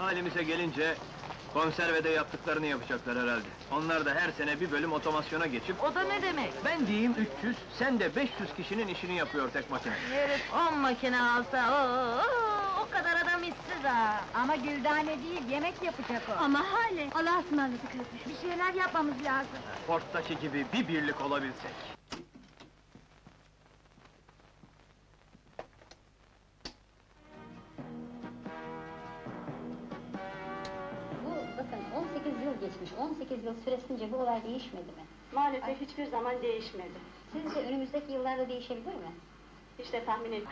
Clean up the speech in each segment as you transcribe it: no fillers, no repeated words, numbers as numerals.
Halimize gelince, konservede yaptıklarını yapacaklar herhalde. Onlar da her sene bir bölüm otomasyona geçip... O da ne demek? Ben diyeyim 300, sen de 500 kişinin işini yapıyor tek makine. Herif 10 makine alsa, o kadar adam işsiz ha! Ama Güldane değil, yemek yapacak o. Ama hale, Allah'a ısmarladık hadi. Bir şeyler yapmamız lazım. Port'taki gibi bir birlik olabilsek. Bakın 18 yıl geçmiş, 18 yıl süresince bu olay değişmedi mi? Maalesef hiçbir zaman değişmedi. Sizce önümüzdeki yıllarda değişebilir mi? İşte tahmin edin.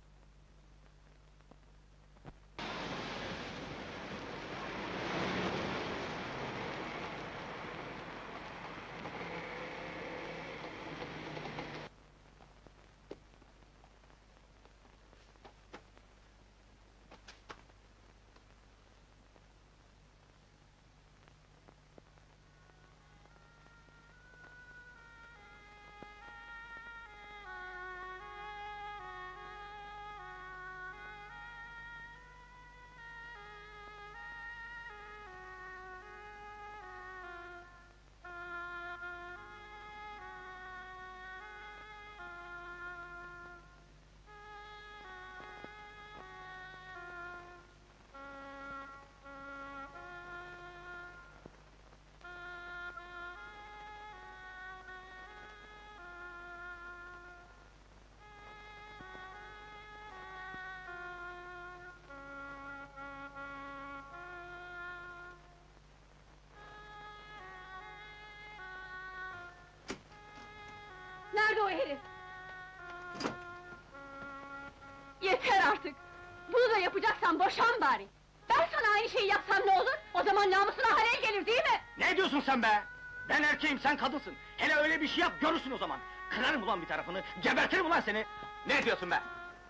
Nerede o herif? Yeter artık! Bunu da yapacaksan boşan bari! Ben sana aynı şeyi yapsam ne olur? O zaman namusuna halel gelir değil mi? Ne diyorsun sen be? Ben erkeğim, sen kadınsın. Hele öyle bir şey yap, görürsün o zaman. Kırarım ulan bir tarafını, gebertirim ulan seni! Ne diyorsun be?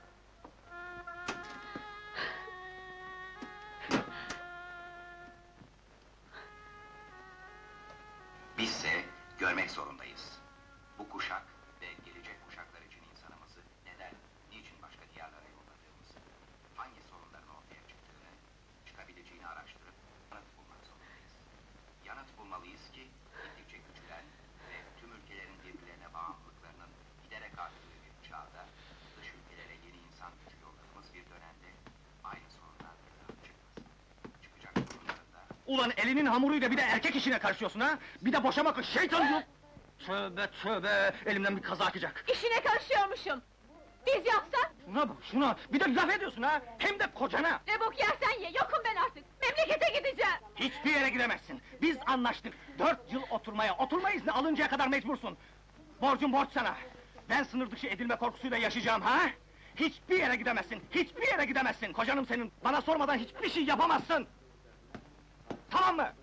Bizse görmek zorundayız. Bu kuşak ve gelecek kuşaklar için insanımızı neden, niçin başka diyarlara yolladığımızı, hangi sorunların ortaya çıktığını, çıkabileceğini araştırıp yanıt bulmak zorundayız. Yanıt bulmalıyız ki, gittikçe küçülen ve tüm ülkelerin birbirlerine bağımlılıklarının giderek arttığı bir çağda, dış ülkelere yeni insan gücü yolladığımız bir dönemde aynı sorunlar çıkmasın. Çıkacak sorunların da... Ulan elinin hamuruyla bir de erkek işine karışıyorsun ha? Bir de boşamak şeytan yok! Tövbe tövbe, elimden bir kaza akacak! İşine karışıyormuşum! Biz yapsak? Şuna bak, şuna! Bir de laf ediyorsun ha! Hem de kocana! Ne bok yersen ye, yokum ben artık! Memlekete gideceğim! Hiçbir yere gidemezsin! Biz anlaştık! 4 yıl oturmaya, oturma izni alıncaya kadar mecbursun! Borcum borç sana! Ben sınır dışı edilme korkusuyla yaşayacağım ha? Hiçbir yere gidemezsin, hiçbir yere gidemezsin! Kocanım senin, bana sormadan hiçbir şey yapamazsın! Tamam mı?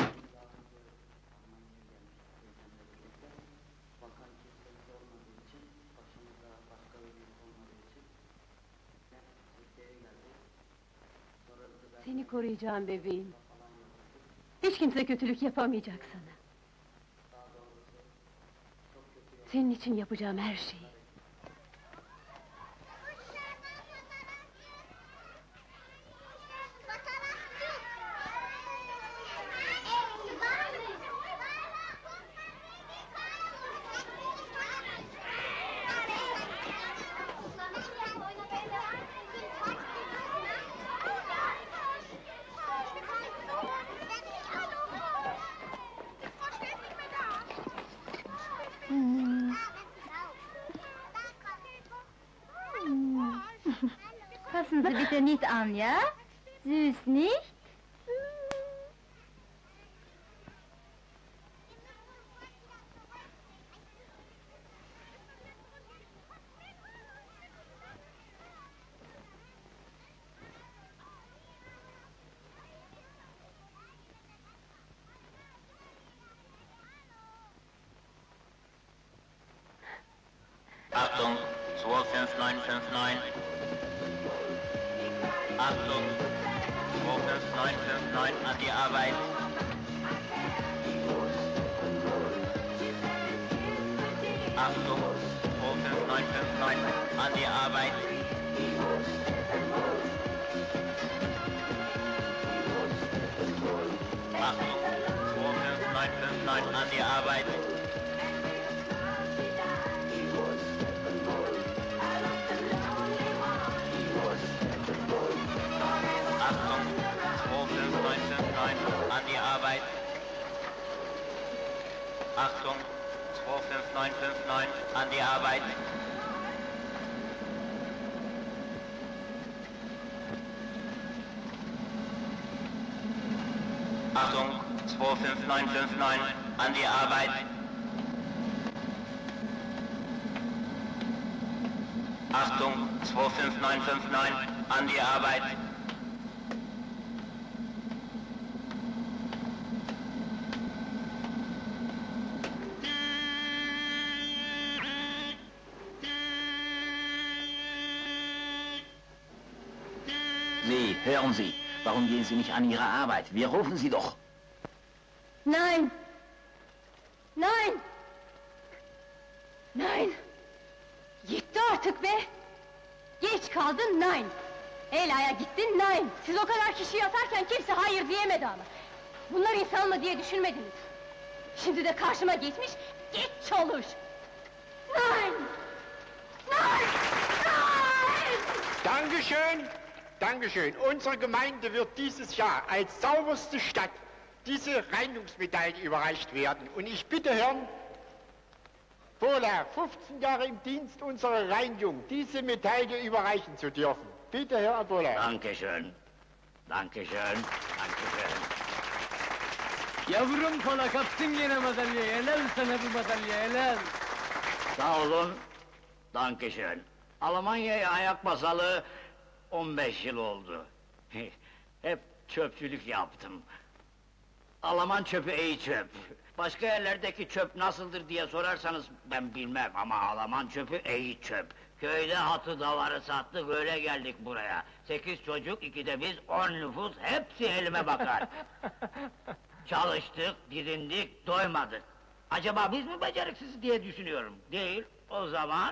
Seni koruyacağım bebeğim. Hiç kimse kötülük yapamayacak sana. Senin için yapacağım her şeyi. Passen Sie bitte nicht an, ja? Süß, nicht? Achtung, 25959. Achtung, 25959 an die Arbeit. Achtung, 25959 an die Arbeit. die Arbeit. Achtung, 25959, an die Arbeit. Achtung, 25959, an die Arbeit. Achtung, 25959, an die Arbeit. Achtung, 25959, an die Arbeit. Sie, hören Sie, warum gehen Sie nicht an Ihre Arbeit? Wir rufen Sie doch. Nein! Nein! Nein! Gitti artık be! Geç kaldın, nein! Ela'ya gittin, nein! Siz o kadar kişi yatarken kimse hayır diyemedi ama! Bunlar insan mı diye düşünmediniz! Şimdi de karşıma geçmiş, geç çalış! Nein! Nein! Nein! Dankeschön! Dankeschön! Unsere Gemeinde wird dieses Jahr als sauberste Stadt diese Reinigungsmedaille überreicht werden. Und ich bitte Herrn Bohler, 15 Jahre im Dienst unserer Reinigung, diese Medaille überreichen zu dürfen. Bitte, Herr Bohler. Dankeschön. Dankeschön. Dankeschön. Yavrum kola kaptın yine madalyayı, helal sana bu madalya, helal! Sağ olun. Dankeschön. Almanya'ya ayak basalı 15 yıl oldu. Hep çöpçülük yaptım. Alman çöpü iyi çöp. Başka yerlerdeki çöp nasıldır diye sorarsanız ben bilmem ama Alman çöpü iyi çöp. Köyde hatı davarı sattık, öyle geldik buraya. 8 çocuk, 2 de biz, 10 nüfus, hepsi elime bakar. Çalıştık, didindik, doymadık. Acaba biz mi beceriksiz diye düşünüyorum. Değil, o zaman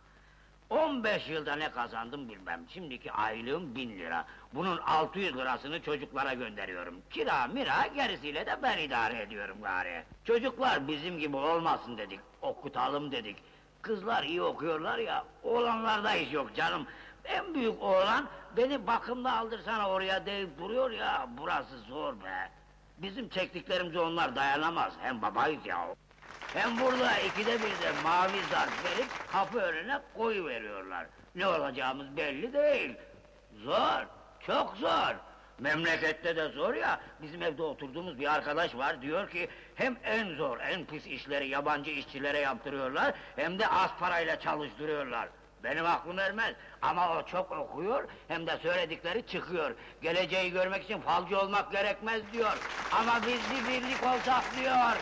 15 yılda ne kazandım bilmem. Şimdiki aylığım 1000 lira. Bunun 600 lirasını çocuklara gönderiyorum. Kira mira, gerisiyle de ben idare ediyorum gari. Çocuklar bizim gibi olmasın dedik, okutalım dedik. Kızlar iyi okuyorlar ya, oğlanlarda iş yok canım. En büyük oğlan, beni bakımda aldırsana oraya deyip duruyor ya, burası zor be. Bizim çektiklerimize onlar dayanamaz, hem babayız ya. Hem burada 2'de 1'de mavi zarf verip kapı önüne koyuveriyorlar. Ne olacağımız belli değil. Zor, çok zor. Memlekette de zor ya, bizim evde oturduğumuz bir arkadaş var, diyor ki... ...hem en zor, en pis işleri yabancı işçilere yaptırıyorlar... ...hem de az parayla çalıştırıyorlar. Benim aklım ermez, ama o çok okuyor, hem de söyledikleri çıkıyor. Geleceği görmek için falcı olmak gerekmez diyor. Ama biz bir birlik olsak diyor.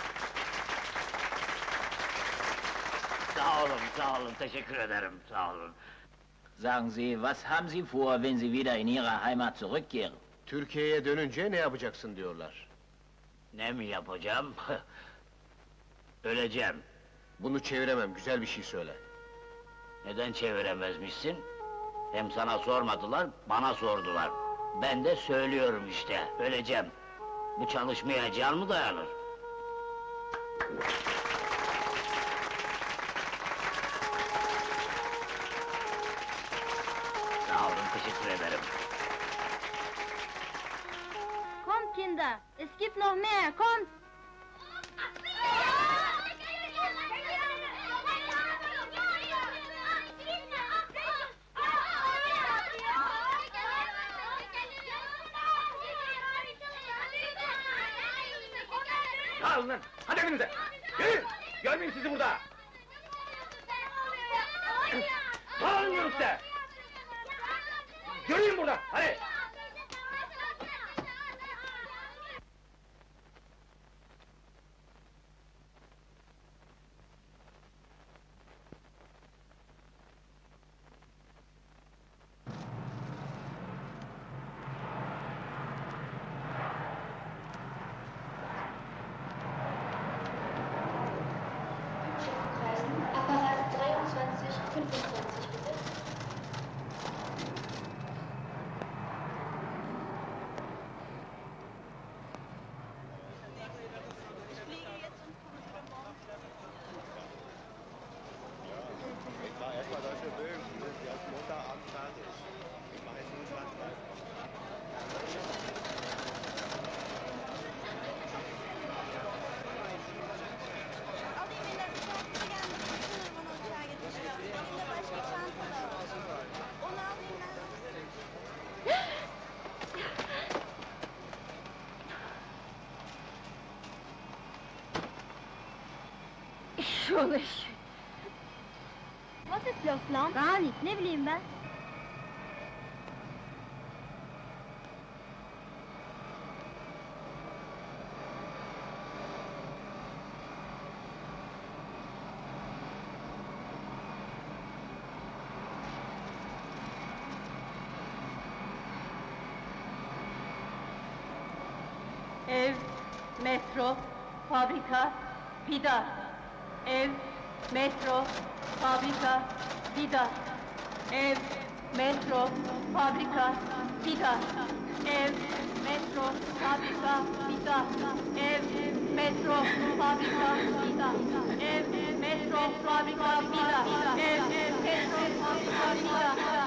Sağ olun, teşekkür ederim, sağ olun. Sagen Sie, was haben Sie vor, wenn Sie wieder in Ihre Heimat zurückkehren? Türkiye'ye dönünce ne yapacaksın diyorlar. Ne mi yapacağım? Öleceğim. Bunu çeviremem, güzel bir şey söyle. Neden çeviremezmişsin? Hem sana sormadılar, bana sordular. Ben de söylüyorum işte, öleceğim. Bu çalışmaya can mı dayanır? Sağ olun, teşekkür ederim. Kommt Kinder, es gibt noch mehr, kommt! Dağılın lan! Hadi evinize! Yürüyün! Görmeyin sizi burada! Dağılın diyorum size! Yürüyün buradan! Hadi! Apparat 23, 25 bitte. Foolish! Was ist los lan? Gar nicht, ne bileyim ben. Ev, metro, fabrika, vida. Ev, metro, fabrika, vida. Ev, metro, fabrika, vida. Ev, metro, fabrika, vida. Ev, metro, fabrika, vida. Ev, metro, fabrika, vida. Ev, metro, fabrika, vida.